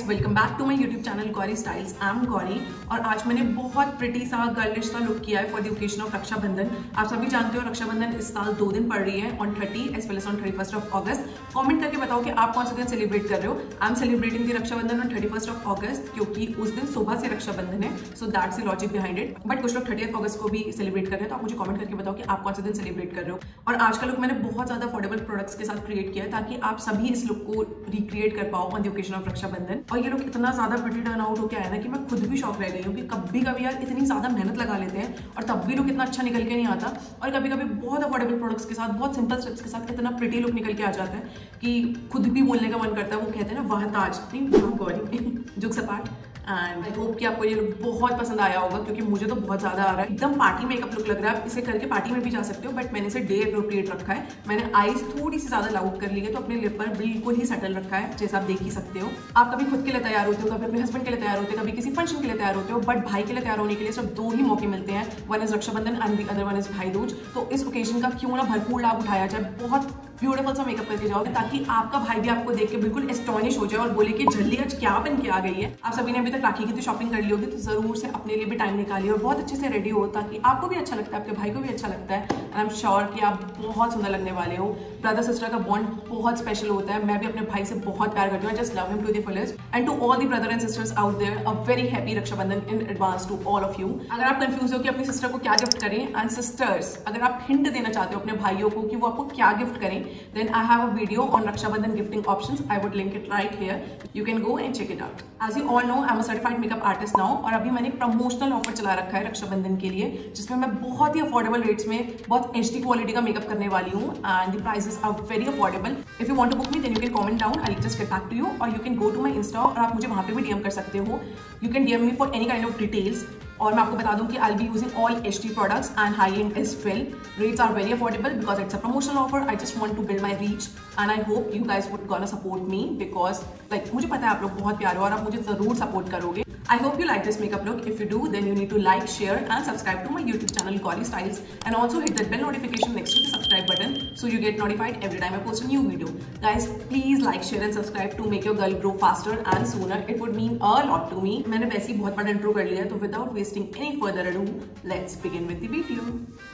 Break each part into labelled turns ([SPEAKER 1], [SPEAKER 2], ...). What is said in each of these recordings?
[SPEAKER 1] Welcome back to my YouTube channel Gauri styles. I am Gauri और आज मैंने बहुत प्रिटी सा गर्लिश सा लुक किया है for the occasion of Rakshabandhan. आप सभी जानते हो रक्षाबंधन इस साल 2 दिन पड़ रही है, on 30 as well as on 31st of August. Comment करके बताओ कि आप कौन से दिन सेलिब्रेट कर रहे हो। I am celebrating the Rakshabandhan on 31st of August क्योंकि उस दिन सुबह से रक्षाबंधन है, so that's the logic behind it. But कुछ लोग 30th अगस्त को भी सेलिब्रेट कर रहे हैं, तो आप मुझे कमेंट करके बताओ कि आप कौन से दिन सेलिब्रेट कर रहे हो। और आज का लुक मैंने बहुत ज्यादा अफोर्डेबल प्रोडक्ट्स के साथ क्रिएट किया है ताकि आप सभी इस लुक को रिक्रिएट कर पाओ on the occasion of Rakshabandhan. और ये लोग इतना ज्यादा प्रिटी टर्न आउट होकर आया ना कि मैं खुद भी शॉक रह गई हूँ कि कभी कभी यार इतनी ज्यादा मेहनत लगा लेते हैं और तब भी लुक इतना अच्छा निकल के नहीं आता। और कभी कभी बहुत अफोर्डेबल प्रोडक्ट्स के साथ, बहुत सिंपल स्टेप्स के साथ इतना प्रिटी लुक निकल के आ जाता है कि खुद भी बोलने का मन करता है। वो कहते हैं ना, वाह ताज नहीं गौरी जुग सपाट। एंड आई होप कि आपको ये लुक बहुत पसंद आया होगा क्योंकि मुझे तो बहुत ज्यादा आ रहा है। एकदम पार्टी मेकअप लुक लग रहा है। आप इसे करके पार्टी में भी जा सकते हो, बट मैंने इसे डे अप्रोप्रिएट रखा है। मैंने आईज थोड़ी सी ज्यादा लाउड कर ली है, तो अपने लिप पर बिल्कुल ही सेटल रखा है, जैसे आप देख ही सकते हो। आप कभी खुद के लिए तैयार होते हो, कभी अपने हस्बैंड के लिए तैयार होते हो, कभी किसी फंक्शन के लिए तैयार होते हो, बट भाई के लिए तैयार होने के लिए सिर्फ 2 ही मौके मिलते हैं। One is Rakshabandhan and the other one is Bhai Dooj. तो इस ओकेजन का क्यों ना भरपूर लाभ उठाया जाए, बहुत ब्यूटीफुल सा मेकअप करके जाओ ताकि आपका भाई भी आपको देख के बिल्कुल एस्टॉनिश हो जाए और बोले कि जल्दी आज क्या बन के आ गई है। आप सभी ने अभी तक राखी की तो शॉपिंग कर ली होगी, तो जरूर से अपने लिए भी टाइम निकालिए और बहुत अच्छे से रेडी हो ताकि आपको भी अच्छा लगता है, आपके भाई को भी अच्छा लगता है। एंड आई एम श्योर कि आप बहुत सुंदर लगने वाले हो। ब्रदर सिस्टर का बॉन्ड बहुत स्पेशल होता है। मैं भी अपने भाई से बहुत प्यार करती हूँ। Just love him to the fullest. And to all the brother and sisters out there, a very happy Rakshabandhan in advance to all of you. अगर आप कंफ्यूज हो कि अपनी सिस्टर को क्या गिफ्ट करें, एंड सिस्टर्स अगर आप हिंट देना चाहते हो अपने भाइयों को कि वो आपको क्या गिफ्ट करें, then I have video on Rakshabandhan gifting options. I would link it right here. You can go and check it out. As you all know, I'm a certified makeup artist now और अभी मैंने एक promotional offer चला रखा है रक्षाबंधन के लिए, जिसमें मैं बहुत ही अफोर्डेबल रेट्स में बहुत HD क्वालिटी का मेकअप करने वाली हूँ and the prices are very affordable. If you want to book me then you can comment down, I will just get back to you, और you can go to my insta और आप मुझे वहाँ पे भी DM कर सकते हो। You can DM me for any kind of details. और मैं आपको बता दूं कि I be using all HD products and high end as well. Rates are very affordable because it's a promotional offer. I just want to build my reach and I hope you guys would gonna support me because like मुझे पता है आप लोग बहुत प्यारे हो और आप मुझे जरूर सपोर्ट करोगे। I hope you like this makeup look. If you do, then you need to like, share and subscribe to my YouTube channel Gauri Styles, and also hit that bell notification next to the subscribe button so you get notified every time I post a new video. Guys, please like, share and subscribe to make your girl grow faster and sooner. It would mean a lot to me. मैंने वैसे ही बहुत बड़ा intro कर लिया है, तो without wasting any further ado, let's begin with the video.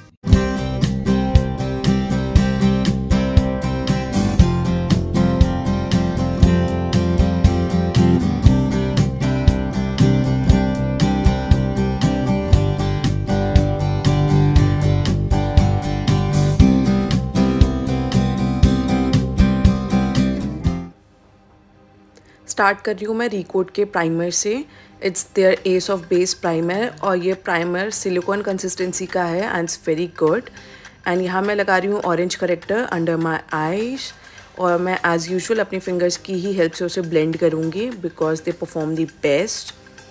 [SPEAKER 2] Start कर रही हूँ मैं रिकोट के प्राइमर से। It's their S of base primer और ये प्राइमर सिलिकॉन कंसिस्टेंसी का है and it's very good. And यहाँ मैं लगा रही हूँ orange corrector under my eyes और मैं एज़ यूजुअल अपनी फिंगर्स की ही हेल्प से उसे ब्लेंड करूँगी because they perform the best.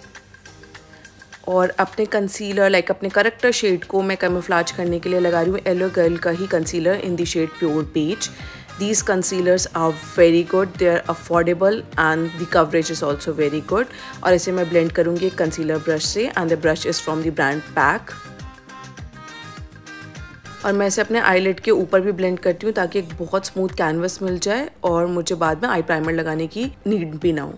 [SPEAKER 2] और अपने कंसीलर लाइक अपने करेक्टर शेड को मैं कैमोफ्लेज करने के लिए लगा रही हूँ येलो गर्ल का ही concealer in the shade pure peach. These concealers are very good, they are affordable and the coverage is also very good। और इसे मैं blend करूँगी एक concealer brush से and the brush is from the brand PAC। और मैं इसे अपने eyelid के ऊपर भी blend करती हूँ ताकि एक बहुत smooth canvas मिल जाए और मुझे बाद में आई प्राइमर लगाने की नीड भी ना हो।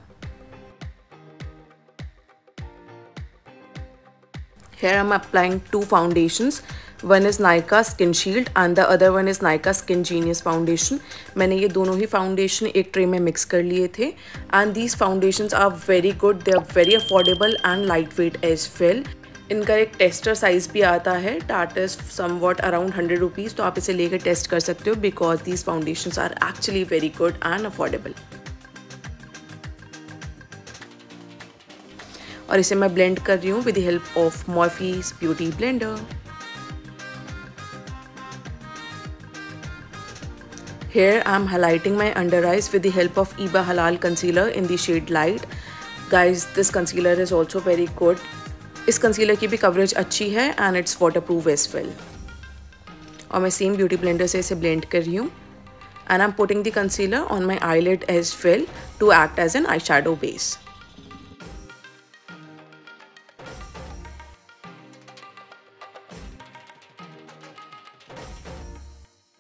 [SPEAKER 2] Here I'm applying 2 foundations. One is Nykaa Skin Shield and the other one is Nykaa Skin Genius Foundation। मैंने ये दोनों ही फाउंडेशन एक ट्रे में मिक्स कर लिए थे and these foundations are very good, they are very affordable and lightweight as well। इनका एक टेस्टर साइज भी आता है, that is somewhat around 100 rupees, तो आप इसे लेकर टेस्ट कर सकते हो because these foundations are actually very good and affordable। और इसे मैं ब्लेंड कर रही हूँ with the help of Morphe's Beauty Blender। Here I am highlighting my under eyes with the help of Iba Halal concealer in the shade light। Guys, this concealer is also very good। इस concealer की भी coverage अच्छी है and it's waterproof as well। और मैं same beauty blender से इसे blend कर रही हूँ and I'm putting the concealer on my eyelid as well to act as an eyeshadow base।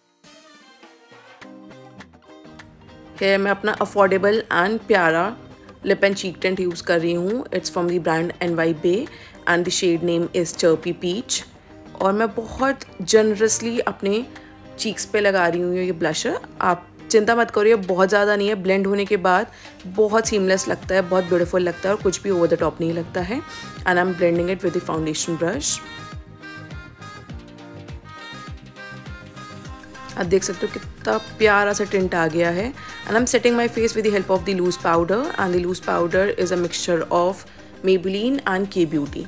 [SPEAKER 2] Here मैं अपना अफोर्डेबल एंड प्यारा lip and cheek tint use कर रही हूँ। It's from the brand NY Bay and the shade name is chirpy peach. और मैं बहुत generously अपने चीक्स पे लगा रही हूँ ये ब्लशर। आप चिंता मत करिए, बहुत ज़्यादा नहीं है, ब्लेंड होने के बाद बहुत सीमलेस लगता है, बहुत ब्यूटीफुल लगता है और कुछ भी ओवर द टॉप नहीं लगता है। And I am blending it with the foundation brush. आप देख सकते हो कितना प्यारा सा टिंट आ गया है। And I am setting my face with the help of the loose powder and the loose powder is a mixture of Maybelline and K Beauty।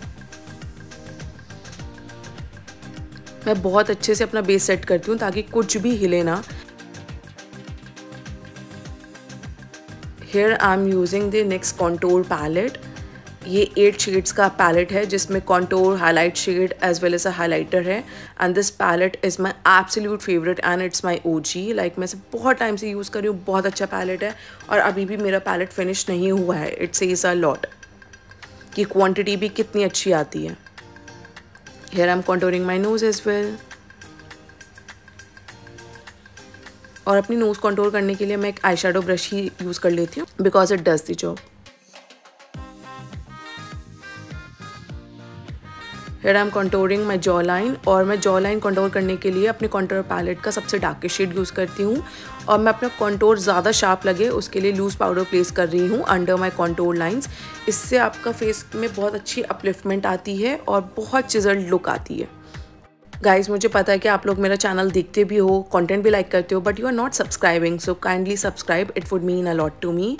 [SPEAKER 2] मैं बहुत अच्छे से अपना बेस सेट करती हूँ ताकि कुछ भी हिले ना। Here I am using the NYX contour palette। ये 8 शेड्स का पैलेट है जिसमें contour, highlight shade as well as a highlighter है। And this palette is my absolute favourite and it's my OG। Like मैं इसे बहुत टाइम से use कर रही हूँ, बहुत अच्छा पैलेट है और अभी भी मेरा पैलेट फिनिश नहीं हुआ है। इट सेज अ लॉट कि क्वांटिटी भी कितनी अच्छी आती है। Here I am contouring my nose as well। और अपनी नोज़ कंटूर करने के लिए मैं एक आई शेडो ब्रश ही यूज़ कर लेती हूँ because it does the job. Here I am contouring my jaw line। और मैं जॉ लाइन कंटूर करने के लिए अपने कंटूर पैलेट का सबसे डार्केस्ट शेड यूज़ करती हूँ। और मैं अपना कंटूर ज़्यादा शार्प लगे उसके लिए लूज़ पाउडर प्लेस कर रही हूँ अंडर माई कंटूर लाइन्स। इससे आपका फेस में बहुत अच्छी अपलिफ्टमेंट आती है और बहुत चिजल्ड लुक आती है। गाइज मुझे पता है कि आप लोग मेरा चैनल देखते भी हो, कंटेंट भी लाइक करते हो, but you are not subscribing, so kindly subscribe, it would mean a lot to me.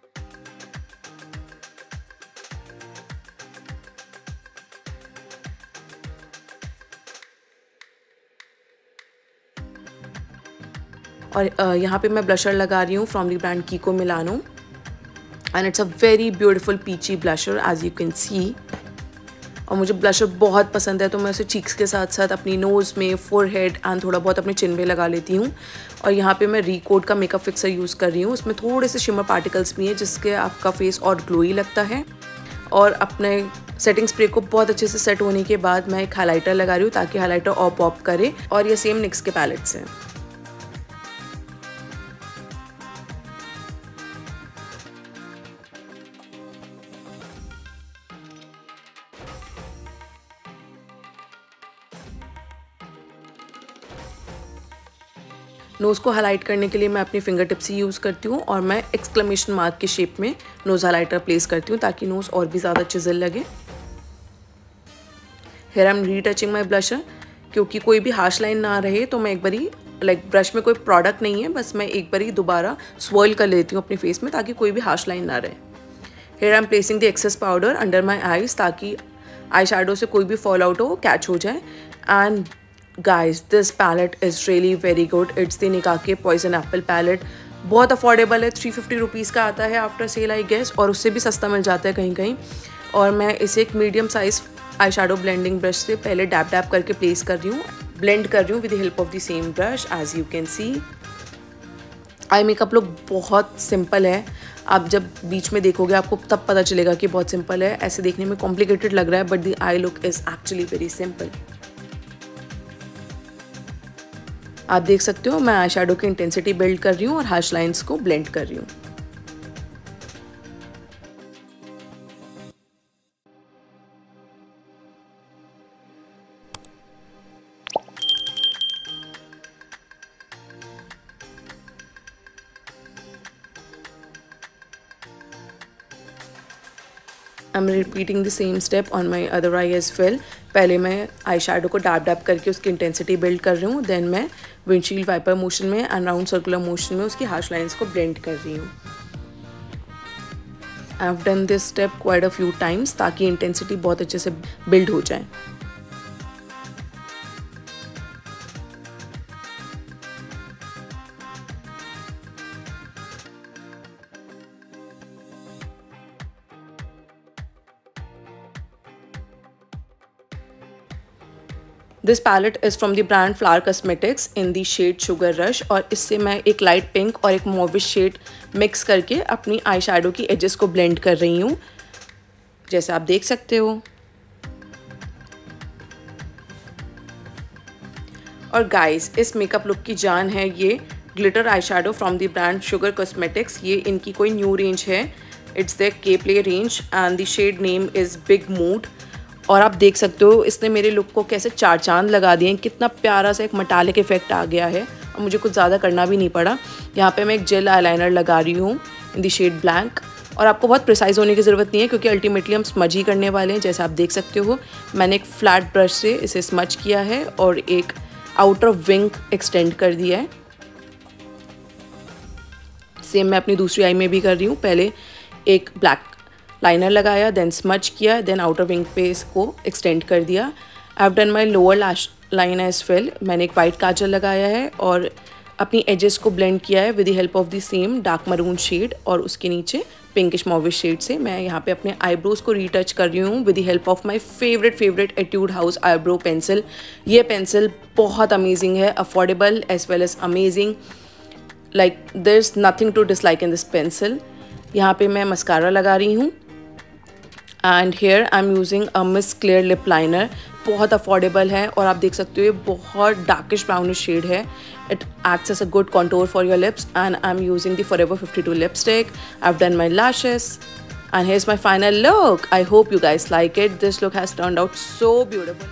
[SPEAKER 2] और यहाँ पे मैं ब्लशर लगा रही हूँ from the brand Kiko Milano and it's a very beautiful peachy blusher as you can see. और मुझे blusher बहुत पसंद है तो मैं उसे चीक्स के साथ साथ अपनी नोज़ में, फोरहेड एंड थोड़ा बहुत अपने चिन पे लगा लेती हूँ। और यहाँ पे मैं रिकोड का मेकअप फिक्सर यूज़ कर रही हूँ। उसमें थोड़े से शिमर पार्टिकल्स भी हैं जिसके आपका फेस और ग्लोई लगता है। और अपने सेटिंग स्प्रे को बहुत अच्छे से सेट होने के बाद मैं एक हाईलाइटर लगा रही हूँ ताकि हाईलाइटर और पॉप करे। और ये सेम NYX के पैलेट से। नोज़ को हाईलाइट करने के लिए मैं अपनी फिंगर टिप्स ही यूज़ करती हूँ और मैं एक्सक्लेमेशन मार्क के शेप में नोज़ हाईलाइटर प्लेस करती हूँ ताकि नोज़ और भी ज़्यादा चिज़ल लगे। Here I am retouching my blusher क्योंकि कोई भी हार्श लाइन ना रहे तो मैं एक बारी लाइक ब्रश में कोई प्रोडक्ट नहीं है, बस मैं एक बारी दोबारा स्वर्ल कर लेती हूँ अपने फेस में ताकि कोई भी हार्श लाइन ना रहे। Here I am placing the excess powder under my eyes ताकि आई शेडो से कोई भी फॉल आउट हो कैच हो जाए। And guys this palette is really very good. It's the Nicka K poison apple palette. बहुत अफोर्डेबल है, 350 रुपीज़ का आता है आफ्टर सेल आई गेस, और उससे भी सस्ता मिल जाता है कहीं कहीं। और मैं इसे एक medium size eye shadow blending brush से पहले डैप डैप करके प्लेस कर रही हूँ, ब्लेंड कर रही हूँ with the help of the same brush as you can see. Eye makeup look बहुत सिंपल है। आप जब बीच में देखोगे आपको तब पता चलेगा कि बहुत सिंपल है। ऐसे देखने में कॉम्प्लिकेटेड लग रहा है but the eye look is actually very simple. आप देख सकते हो मैं आई शेडो की इंटेंसिटी बिल्ड कर रही हूँ और हार्श लाइंस को ब्लेंड कर रही हूँ। I am repeating the same step on my other eye as well. पहले मैं आई शेडो को डैप डैप करके उसकी इंटेंसिटी बिल्ड कर रही हूँ, देन मैं विंडशील्ड वाइपर मोशन में एंड राउंड सर्कुलर मोशन में उसकी हार्श लाइंस को ब्लेंड कर रही हूँ। I have done this step quite a few times ताकि इंटेंसिटी बहुत अच्छे से बिल्ड हो जाए। This palette is from the brand Flower Cosmetics in the shade sugar rush. और इससे मैं एक लाइट पिंक और एक मॉविश शेड मिक्स करके अपनी आई शेडो की एजेस को ब्लेंड कर रही हूँ, जैसे आप देख सकते हो। और गाइस इस मेकअप लुक की जान है ये glitter eye shadow from the brand Sugar Cosmetics. ये इनकी कोई न्यू रेंज है it's the K play range and the shade name is big mood. और आप देख सकते हो इसने मेरे लुक को कैसे चार चांद लगा दिए हैं, कितना प्यारा सा एक मेटालिक इफेक्ट आ गया है और मुझे कुछ ज़्यादा करना भी नहीं पड़ा। यहाँ पे मैं एक जेल आईलाइनर लगा रही हूँ इन द शेड ब्लैक। और आपको बहुत प्रिसाइज होने की ज़रूरत नहीं है क्योंकि अल्टीमेटली हम स्मज ही करने वाले हैं। जैसे आप देख सकते हो मैंने एक फ्लैट ब्रश से इसे स्मज किया है और एक आउटर विंग एक्सटेंड कर दिया है। सेम मैं अपनी दूसरी आई में भी कर रही हूँ। पहले एक ब्लैक लाइनर लगाया, देन स्मच किया, देन आउटर विंग पे इसको एक्सटेंड कर दिया। I have done my lower lash line as well. मैंने एक वाइट काजल लगाया है और अपनी एजेस को ब्लेंड किया है with the help of the same dark maroon shade और उसके नीचे पिंकिश मॉविश शेड से। मैं यहाँ पे अपने आईब्रोज को रीटच कर रही हूँ with the help of my favourite Etude House eyebrow pencil. ये पेंसिल बहुत अमेजिंग है, affordable as well as amazing, like there is nothing to dislike in this pencil. यहाँ पे मैं मस्कारा लगा रही हूँ and here I am using a Miss Claire lip liner. बहुत अफोर्डेबल है और आप देख सकते हो ये बहुत डार्किश ब्राउनिश शेड है। It acts as a good contour for your lips and I am using the Forever 52 lipstick. I have done my lashes and here's my final look. I hope you guys like it. This look has turned out so beautiful.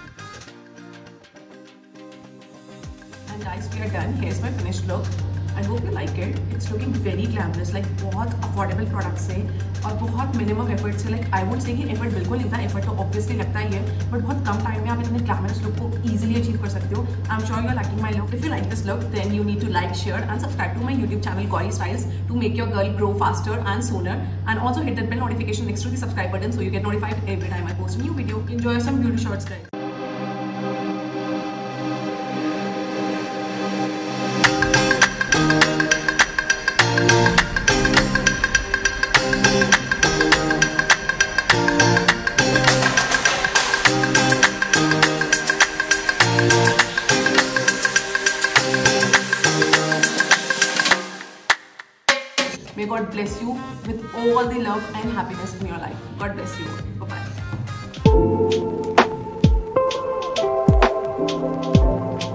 [SPEAKER 1] And guys, we are done. Here's my finished look. I hope you like it. It's looking very glamorous. Like बहुत affordable products है और बहुत minimum effort से, like I would say कि effort बिल्कुल नहीं था, effort तो obviously लगता ही है, but बहुत कम time में आप इतने glamorous look को easily achieve कर सकते हो। I'm sure you're liking my look. If you like this look, then you need to like, share and subscribe to my YouTube channel Gauri Styles to make your girl grow faster and sooner. And also hit that bell notification next to the subscribe button so you get notified every time I post a new video. Enjoy some beauty shots, guys. May God bless you with all the love and happiness in your life. God bless you. Bye-bye.